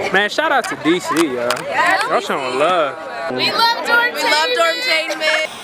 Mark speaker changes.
Speaker 1: Man, shout out to DC, y'all. Y'all showing love.
Speaker 2: We love Dormtainment.